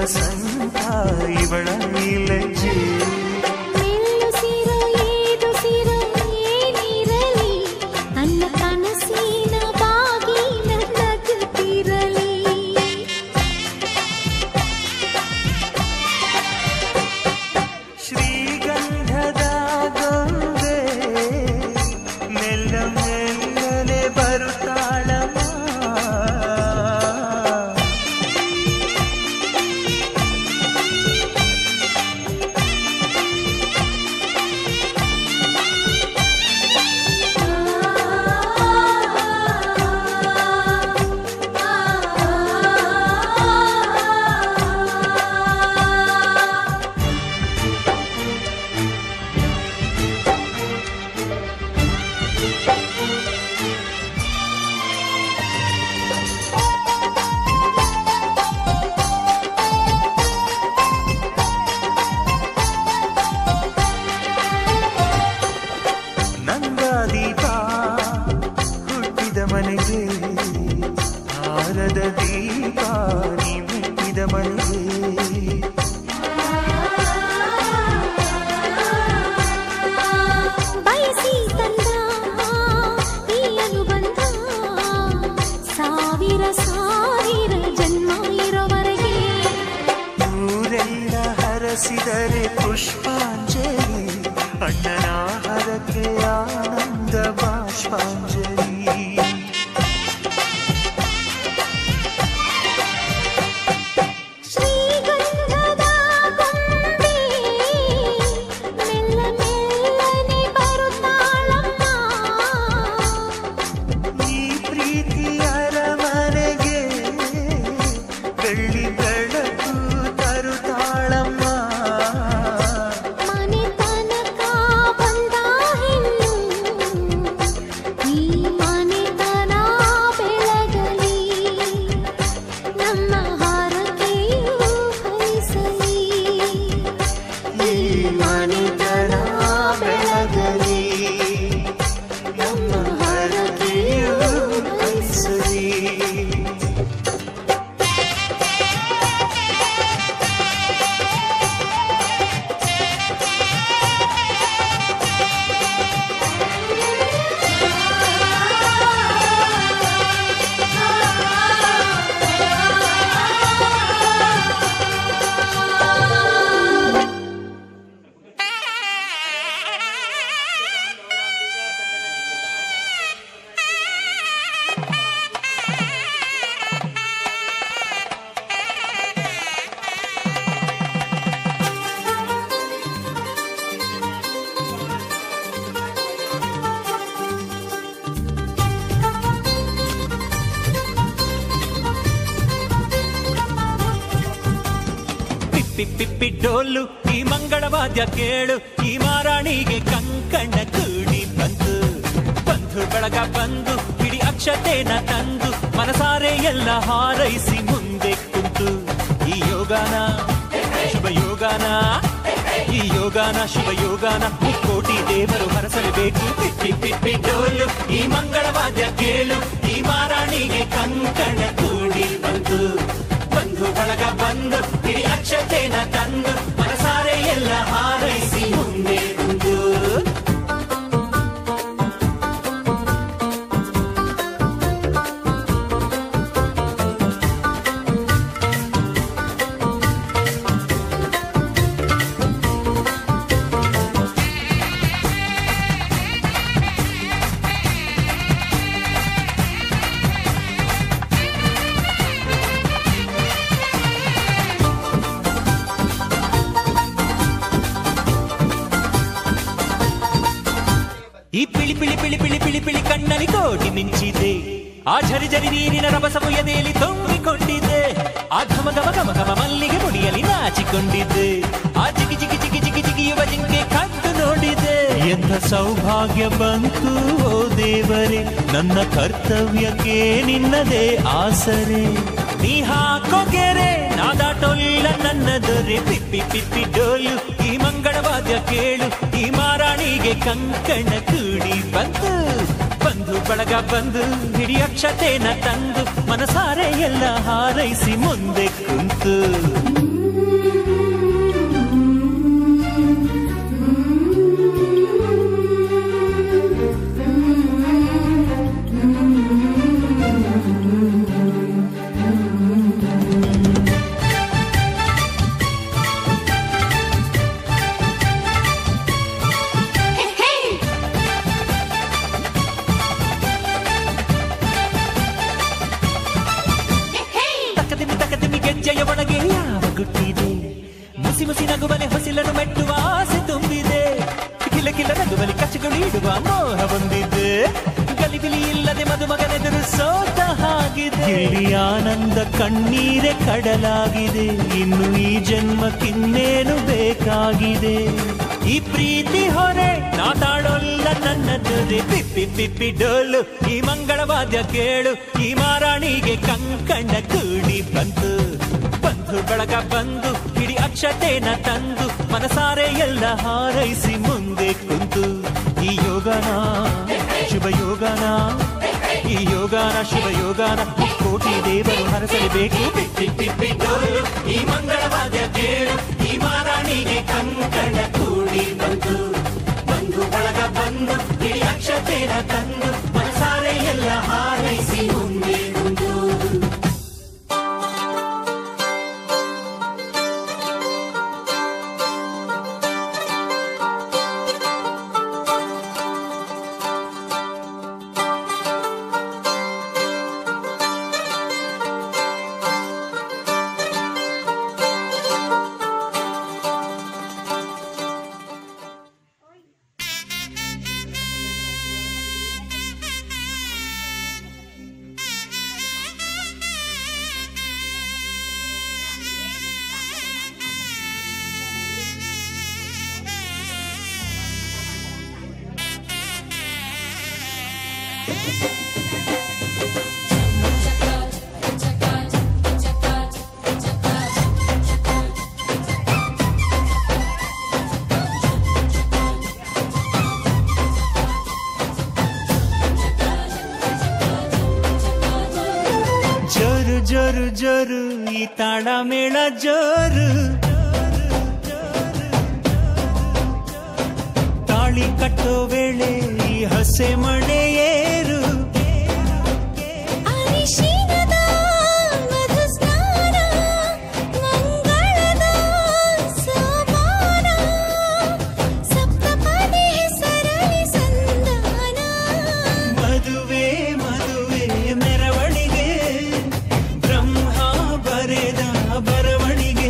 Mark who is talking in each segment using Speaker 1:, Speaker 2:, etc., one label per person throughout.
Speaker 1: ವಸಂತ ಇವಳ ಲಜ್ಜೆ ಪುಷ್ಪಾಂಜಲಿ ಅಣ್ಣನ ಹರಕೆ ಆನಂದ ಬಾಷ್ಪಾಂಜಲಿ ಪಿಪ್ಪಿ ಡೋಲು ಈ ಮಂಗಳವಾದ್ಯ ಕೇಳು ಈ ಮಾರಾಣಿಗೆ ಕಂಕಣ ಕೂಡಿ ಬಂತು ಬಂಧು ಬಳಗ ಬಂದು ಹಿಡಿ ಅಕ್ಷತೆನ ತಂದು ಮನಸಾರೆ ಎಲ್ಲ ಹಾರೈಸಿ ಮುಂದೆ ಕುಂತು ಈ ಯೋಗಾನ ಶುಭ ಯೋಗಾನ ಈ ಯೋಗಾನ ಶುಭ ಯೋಗಾನ ಕೋಟಿ ದೇವರು ಹರಸಲೇಬೇಕು ಪಿಪ್ಪಿ ಪಿಪ್ಪಿ ಡೋಲು ಈ ಮಂಗಳವಾದ್ಯ ಕೇಳು ಈ ಮಾರಾಣಿಗೆ ಕಂಕಣ ಕೂಡಿ ಬಂತು ಬಂಧು ಬಳಗ ಬಂದು ಹಿಡಿ ಅಕ್ಷತೆನ ತಂದು ಮನಸಾರೆ ಎಲ್ಲ ಹಾರೈಸಿ ಮುಂದೆ ಕುಂತು ಈ ಪಿಳಿ ಪಿಳಿ ಪಿಳಿ ಪಿಳಿ ಪಿಳಿ ಪಿಳಿ ಕಣ್ಣಲ್ಲಿ ಕೋಟಿ ಮಿಂಚಿದೆ ಆ ಝರಿ ಝರಿ ನೀರಿನ ರಭಸವು ಎದೆಯಲ್ಲಿ ತುಂಬಿಕೊಂಡಿದೆ ಆ ಘಮ ಘಮ ಘಮ ಘಮ ಮಲ್ಲಿಗೆ ಮುಡಿಯಲ್ಲಿ ನಾಚಿಕೊಂಡಿದ್ದೆ ಆ ಜಿಗಿ ಜಿಗಿ ಜಿಗಿ ಜಿಗಿ ಜಿಗಿಯುವ ಜಿಂಕೆ ಕದ್ದು ನೋಡಿದೆ ಎಂಥ ಸೌಭಾಗ್ಯ ಬಂತು ಓ ದೇವರೇ ನನ್ನ ಕರ್ತವ್ಯಕ್ಕೆ ನಿನ್ನದೇ ಆಸರೆ ನೀ ಹಾಕೋ ಗೆರೆ ನಾದಾಟೊಲ್ಲ ನನ್ನ ದೊರೆ ಪಿಪ್ಪಿ ಪಿಪ್ಪಿ ಡೋಲು ಈ ಮಂಗಳವಾದ್ಯ ಕೇಳು ಈ ಮಾರಾಣಿಗೆ ಕಂಕಣ ಕೂಡಿ ಬಂತು ಬಂಧು ಬಂಧು ಬಳಗ ಬಂದು ಹಿಡಿ ಅಕ್ಷತೆನ ತಂದು ಮನಸಾರೆ ಎಲ್ಲ ಹಾರೈಸಿ ಮುಂದೆ ಕುಂತು ಗೆಜ್ಜೆಯ ಒಳಗೆ ಯಾವ ಗುಟ್ಟಿದೆ ಮುಸಿ ಮುಸಿ ನಗುವಲೆ ಹೊಸಿಲನ್ನು ಮೆಟ್ಟುವ ಆಸೆ ತುಂಬಿದೆ ಕಿಲ ಕಿಲ ನಗುವಲಿ ಕಚ್ಚಗಳು ಇಡುವ ಮೋಹ ಬಂದಿದೆ ಗಲಿಬಿಲಿ ಇಲ್ಲದೆ ಮದುಮಗನೆದುರು ಸೋತ ಹಾಗಿದೆ ಇಲ್ಲಿ ಆನಂದ ಕಣ್ಣೀರೆ ಕಡಲಾಗಿದೆ ಇನ್ನು ಈ ಜನ್ಮಕ್ಕಿನ್ನೇನು ಬೇಕಾಗಿದೆ ಈ ಪ್ರೀತಿ ಹೊರೆ ನಾತಾಡೋಲ್ಲ ನನ್ನದುರೆ ಪಿಪ್ಪಿ ಪಿಪ್ಪಿ ಡೋಲು ಈ ಮಂಗಳವಾದ್ಯ ಕೇಳು ಈ ಮಾರಾಣಿಗೆ ಕಂಕಣ ಕೂಡಿ ಬಂತು ಬಂಧು ಬಳಗ ಬಂದು ಹಿಡಿ ಅಕ್ಷತೆನ ತಂದು ಮನಸಾರೆ ಎಲ್ಲ ಹಾರೈಸಿ ಮುಂದೆ ಕುಂತು ಈ ಯೋಗನ ಶುಭ ಯೋಗನ ಈ ಯೋಗನ ಶುಭ ಯೋಗನ ಕೋಟಿ ದೇವರು ಹರಸಲೇಬೇಕು ಪಿಪ್ಪಿ ಪಿಪ್ಪಿ ಡೋಲು ಈ ಮಂಗಳವಾದ್ಯ ಕೇಳು ಈ ಮಾರಾಣಿಗೆ ಕಂಕಣ ಕೂಡಿ ಬಂತು ಬಂಧು ಬಳಗ ಬಂದು ಹಿಡಿ ಅಕ್ಷತೆನ ತಂದು ಮನಸಾರೆ ಎಲ್ಲ ಹಾರೈಸಿ ಮುಂದೆ ಕುಂತು ಜೋರು ಜೋರು ಜೋರು ಈ ತಾಳ ಮೇಳ ಜೋರು ತಾಳಿ ಕಟ್ಟೋ ವೇಳೆ ಈ ಹಸೆ ಮಣೆಯೇರು ಮದುವೆ ಮದುವೆ ಮೆರವಣಿಗೆ ಬ್ರಹ್ಮ ಬರೆದ ಬರವಣಿಗೆ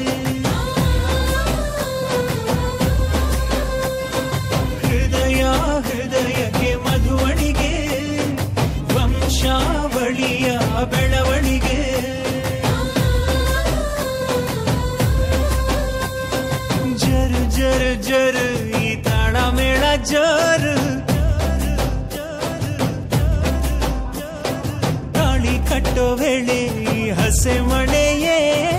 Speaker 1: ಹೃದಯ ಹೃದಯಕ್ಕೆ ಮಧುವಣಿಗೆ ವಂಶಾವಳಿಯ ಬೆಳವಣಿಗೆ ಜರು ಜರು ಜರು ಈ ತಾಳ ಮೇಳ ಜರು ತಾಳಿ ಕಟ್ಟೋ ವೇಳೆ ಈ ಹಸೆ ಮಣೆಯೇ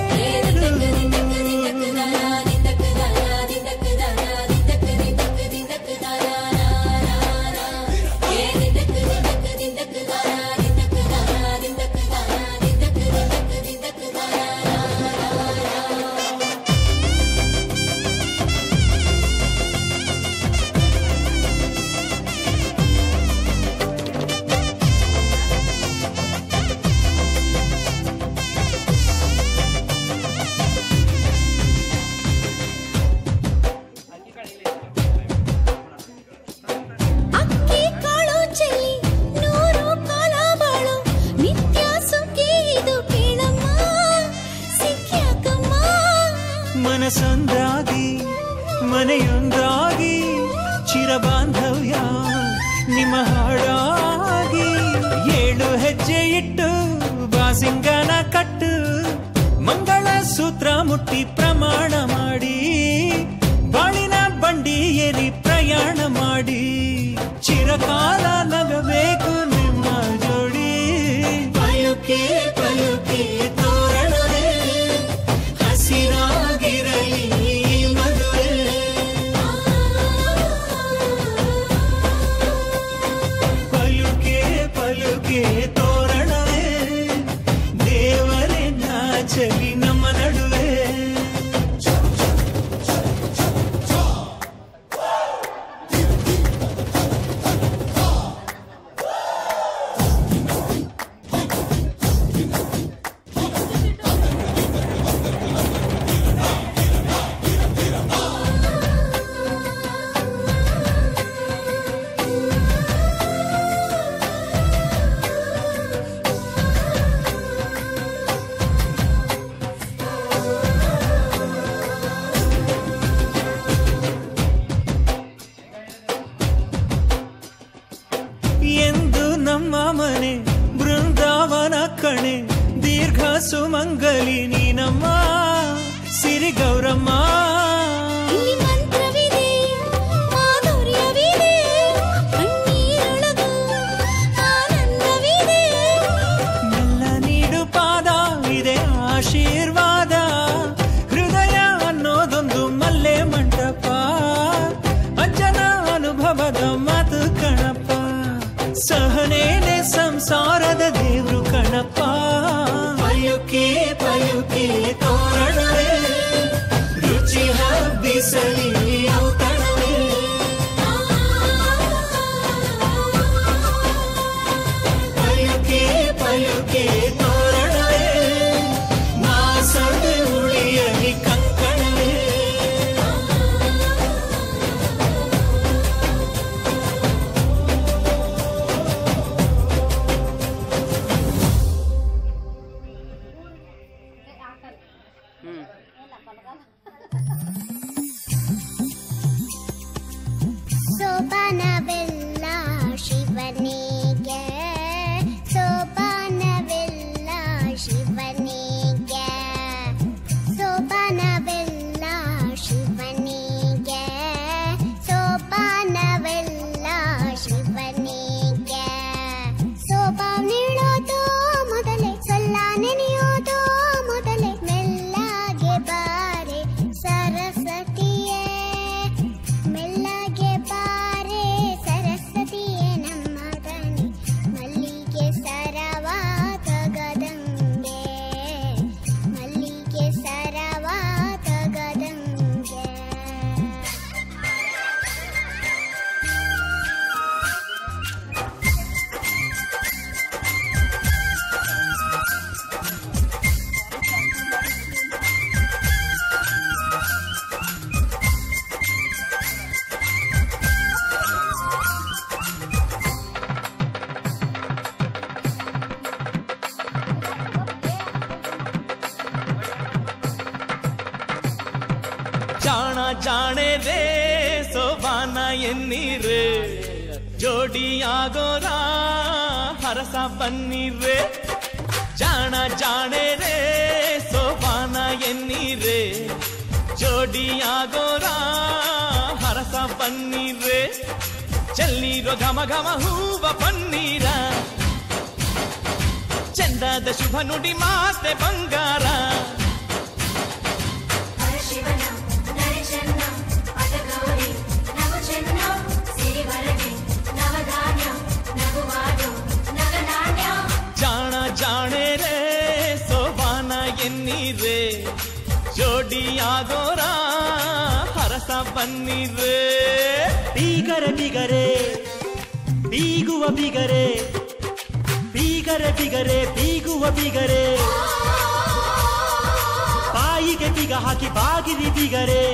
Speaker 1: ಮನಸೊಂದಾಗಿ ಮನೆಯೊಂದಾಗಿ ಚಿರಬಾಂಧವ್ಯ ನಿಮ್ಮ ಹಾಡಾಗಿ 7 ಹೆಜ್ಜೆ ಇಟ್ಟು ಬಾಸಿಂಗನ ಕಟ್ಟು ಮಂಗಳ ಸೂತ್ರ ಮುಟ್ಟಿ ಪ್ರಮಾಣ ಮಾಡಿ ಬಾಳಿನ ಬಂಡಿ ಏರಿ ಪ್ರಯಾಣ ಮಾಡಿ ಚಿರಕಾಲ ನಗಬೇಕು ನಿಮ್ಮ ಜೋಡಿ ಪಯುಕೆ ಪಯುಕೆ ತೋರಣವೇ ಹಸಿರಾಗಿರಲಿ ಮದುವೆ ಪಯುಕೆ ಸುಮಂಗಲಿ ನೀನಮ್ಮ ಸಿರಿ ಗೌರಮ್ಮ.
Speaker 2: ಇಲ್ಲಿ ಮಂತ್ರವಿದೆ ಮಾಧುರ್ಯವಿದೆ ಕಣ್ಣೀರೊಳಗೂ ಆನಂದವಿದೆ.
Speaker 1: ಮೆಲ್ಲ ನೀಡು ಪಾದ ಇದೆ ಆಶೀರ್ವಾದ. ಹೃದಯ ಅನ್ನೋದೊಂದು ಮಲ್ಲೆ ಮಂಟಪ. ಅಜ್ಜನ ಅನುಭವದ ಮಾತು ಕಣಪ್ಪ. ಸಹನೇನೆ ಸಂಸಾರದ ದೇವ್ರು ಕಣಪ್ಪ. ಪಯುಕಿ ಪಯುಕಿ ತೋರಣವೇ ರುಚಿ ಹಬ್ಬಿಸಲಿ ಔತಣವೇ. ಪಯುಕಿ ಪಯುಕಿ ತೋರಣವೇ ಮಾಸದ ಉಳಿಯಲಿ ಕಂಕಣವೇ.
Speaker 2: ಸೋಪಾನವೆಲ್ಲ ಶಿವನಿಗೆ ಸೋಪಾನವೆಲ್ಲ ಶಿವನಿಗೆ ಸೋಪಾನವೆಲ್ಲ ಶಿವನಿಗೆ ಸೋಪಾನವೆಲ್ಲ ಶಿವನಿಗೆ. ಸೋಪಾನ ನೀಡೋದು ಮೊದಲೇ ಸೊಲ್ಲ ನೆನೆಯೋದು ಮೊದಲೇ ಮೆಲ್ಲಗೆ ಬಾರೆ ಸರಸ್ವತಿಯೇ ಮೆಲ್ಲಗೆ ಬಾರೆ ಸರಸ್ವತಿಯೇ ನಮ್ಮ ರಾಣಿ ಮಲ್ಲಿಗೆ ಸರವ ತಗದಂಗೆ ಮಲ್ಲಿಗೆ ಸರವ ತಗದಂಗೆ.
Speaker 1: ಜಾಣ ಜಾಣೆ ರೇ ಸೋಬಾನ ಎನ್ನೀರೇ ಜೋಡಿಯಾಗೋರ ಹರಸ ಬನ್ನಿರೇ. ಜಾಣ ಜಾಣೆ ರೇ ಸೋಬಾನ ಎನ್ನೀರೇ ಜೋಡಿಯಾಗೋರ ಹರಸ ಬನ್ನಿರೇ. ಚೆಲ್ಲೀರೋ ಘಮ ಘಮ ಹೂವ ಪನ್ನೀರ ಚಂದದ ಶುಭ ನುಡಿ ಮಾತೆ ಬಂಗಾರ. ಜಾಣ ಜಾಣೆ ರೇ ಸೋಬಾನ ಎನ್ನೀರೇ ಜೋಡಿಯಾಗೋರ ಹರಸ ಬನ್ನಿರೇ. ಬೀಗರೆ ಬಿಗರೆ ಬೀಗುವ ಬಿಗರೆ ಬೀಗರೆ ಬಿಗರೆ ಬೀಗುವ ಬಿಗರೆ. ಬಾಯಿಗೆ ಬೀಗ ಹಾಕಿ ಬಾಗಿರಿ ಬಿಗರೆ.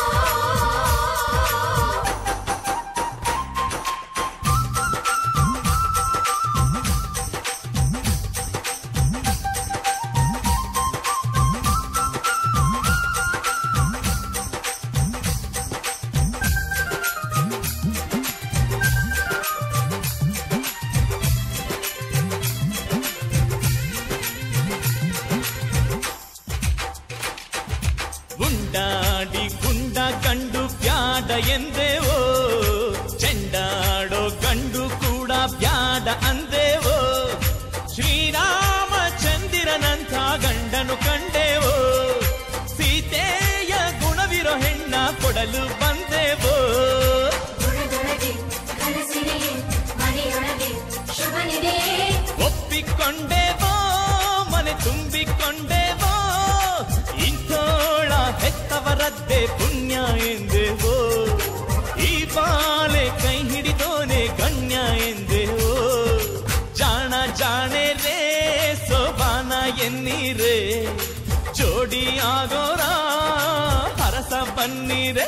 Speaker 1: ಗುಂಡಾಡಿ ಗುಂಡ ಗಂಡು ಬ್ಯಾಡ ಎಂದೇವೋ ಚೆಂಡಾಡೋ ಗಂಡು ಕೂಡ ಬ್ಯಾಡ ಅಂದೇವೋ. ಶ್ರೀರಾಮಚಂದಿರನಂಥ ಗಂಡನು ಕಂಡೇವೋ ಸೀತೆಯ ಗುಣವಿರೋ ಹೆಣ್ಣ ಕೊಡಲು ಬಂದೇವೋ. ಒಪ್ಪಿಕೊಂಡೇವೋ ಮನೆ ತುಂಬಿಕೊಂಡೇವೋ ಇಂಥೋಳ ಹೆತ್ತವರದ್ದೇ ಪುಣ್ಯ ಎಂದೇವೋ. ಈ ಬಾಳೆ ಕೈ ಹಿಡಿದೋನೆ ಗಣ್ಯ ಎಂದೇವೋ. ಜಾಣ ಜಾಣೆ ರೇ ಸೋಬಾನ ಎನ್ನೀರೇ ಜೋಡಿ ಆಗೋರ ಹರಸ ಬನ್ನಿರೇ.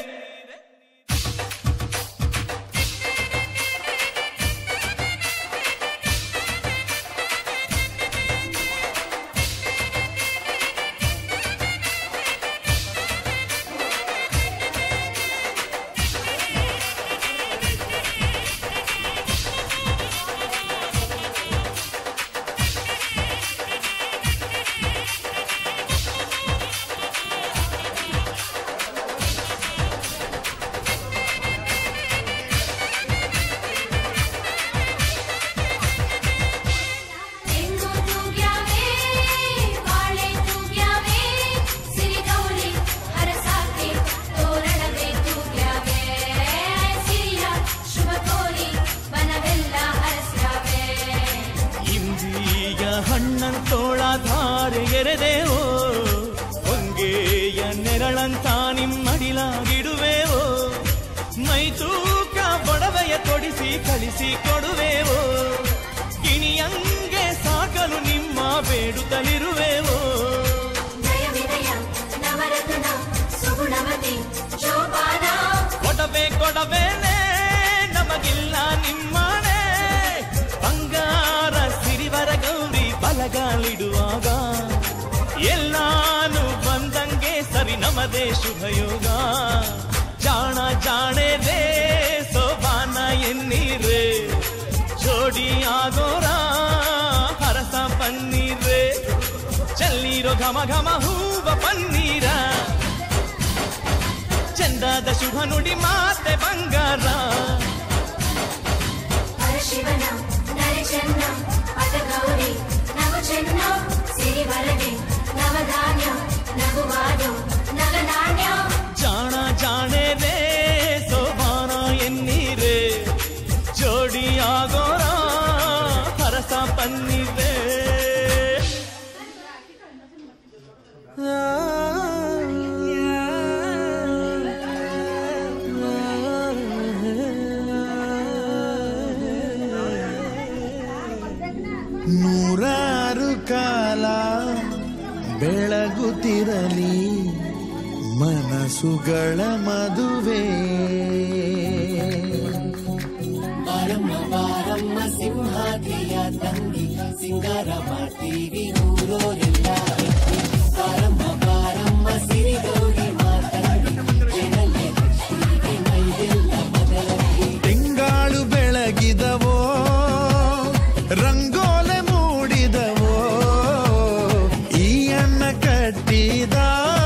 Speaker 1: ತೆರೆದೇವೋ, ಹೊಂಗೆಯ ನೆರಳಂತ ನಿಮ್ಮಡಿಲಾಗಿಡುವೆವೋ, ಮೈ ತೂಕ ಬಡವೆಯ ಕೊಡಿಸಿ ಕಳಿಸಿ ಕೊಡುವೆವೋ, ಗಿಣಿಯಂಗೆ ಸಾಕಲು ನಿಮ್ಮ ಬೇಡುತ್ತಲಿರುವೆವೋ. ಕೊಡವೆ ಕೊಡವೇನೆ ನಮಗಿಲ್ಲ ನಿಮ್ಮನೆ, ಬಂಗಾರ ಸಿರಿವರ ಗೌರಿ ಬಲಗಾಲಿಡುವಾಗ ಎಲ್ಲಾನು ಬಂದಂಗೆ ಸರಿ ನಮದೇ ಶುಭಯೋಗ. ಜಾಣ ಜಾಣೆ ರೇ ಸೋಬಾನ ಎನ್ನೀರೇ, ಜೋಡಿ ಆಗೋರ ಹರಸ ಪನ್ನೀರೇ, ಚಲ್ಲೀರೋ ಘಮ ಘಮ ಹೂವ ಪನ್ನೀರ, ಚಂದದ ಶುಭ ನುಡಿ ಮಾತೆ ಬಂಗಾರ.
Speaker 3: ಶಿವನ ನರೆ ಚೆನ್ನ ಅತ ಗೌರಿ ನವ ಚೆನ್ನ ಸಿರಿವರಗೆ ನವಧಾನ್ಯ ನಗುವಾದು ನಗನಾಣ್ಯ.
Speaker 1: ಜಾಣ ಜಾಣೆ ರೇ ಸೋಬಾನ ಎನ್ನೀರೇ, ಜೋಡಿ ಆಗೋರ ಹರಸ ಪನ್ನೀರೇ.
Speaker 4: ನೂರಾರು ಕಾಲ ಬೆಳಗುತ್ತಿರಲಿ ಮನಸ್ಸುಗಳ ಮದುವೆ.
Speaker 5: ಬಾರಮ್ಮ ಬಾರಮ್ಮ ಸಿಂಹಾದ್ರಿಯ ತಂಗಿ, ಸಿಂಗಾರ ಮಾಡ್ತೀವಿ ಊರೋರೆಲ್ಲ. ಬಾರಮ್ಮ ಬಾರಮ್ಮ ಸಿರಿ ಗೌರಿ ಮಾತಂಗಿ, ಜನಲ್ಲೇ ದೃಷ್ಟಿಗೆ ಮೈದೆಲ್ಲ ಮೊದಲಲ್ಲಿ.
Speaker 4: ತಿಂಗಾಳು ಬೆಳಗಿದವೋ, ರಂಗೋಲೆ ಮೂಡಿದವೋ, ಈ ಅಣ್ಣ ಕಟ್ಟಿದ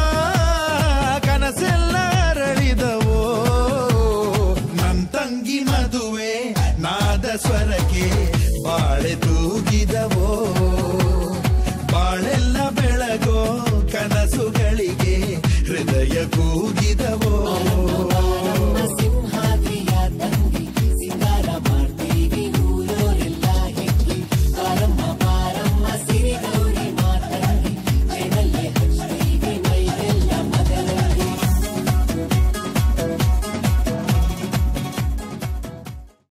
Speaker 4: ಕನಸೆಲ್ಲ ಅರಳಿದವೋ. ನನ್ ತಂಗಿ ಮದುವೆ ನಾದ ಸ್ವರಕ್ಕೆ ಬಾಳೆ ತೂಗಿದವೋ.